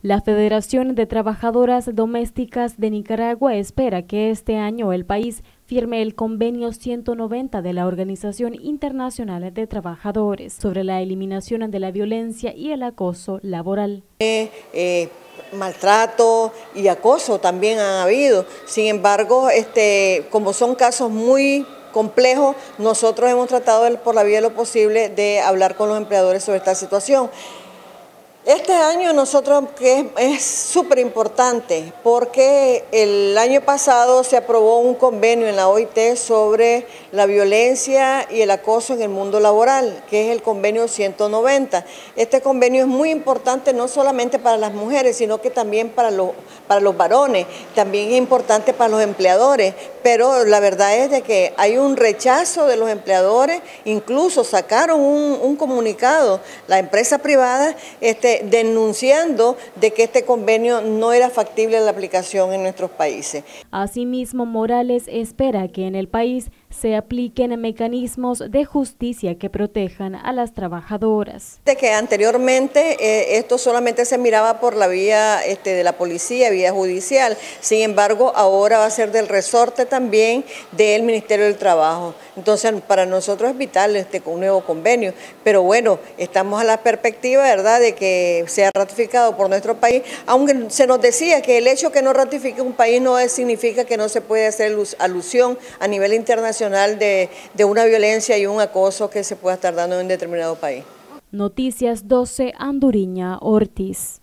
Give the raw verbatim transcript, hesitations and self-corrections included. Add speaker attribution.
Speaker 1: La Federación de Trabajadoras Domésticas de Nicaragua espera que este año el país firme el convenio ciento noventa de la Organización Internacional de Trabajadores sobre la eliminación de la violencia y el acoso laboral.
Speaker 2: Eh, eh, maltrato y acoso también han habido, sin embargo, este, como son casos muy complejos, nosotros hemos tratado de, por la vía de lo posible de hablar con los empleadores sobre esta situación. Este año nosotros que es súper importante porque el año pasado se aprobó un convenio en la O I T sobre la violencia y el acoso en el mundo laboral, que es el convenio ciento noventa. Este convenio es muy importante no solamente para las mujeres, sino que también para los, para los varones, también es importante para los empleadores, pero la verdad es de que hay un rechazo de los empleadores, incluso sacaron un, un comunicado, la empresa privada, este, denunciando de que este convenio no era factible la aplicación en nuestros países.
Speaker 1: Asimismo, Morales espera que en el país se apliquen mecanismos de justicia que protejan a las trabajadoras.
Speaker 2: De que anteriormente eh, esto solamente se miraba por la vía este, de la policía, vía judicial, sin embargo ahora va a ser del resorte también del Ministerio del Trabajo. Entonces para nosotros es vital este un nuevo convenio, pero bueno, estamos a la perspectiva, ¿verdad?, de que sea ratificado por nuestro país, aunque se nos decía que el hecho que no ratifique un país no significa que no se puede hacer alusión a nivel internacional De, de una violencia y un acoso que se pueda estar dando en un determinado país.
Speaker 1: Noticias doce, Anduriña Ortiz.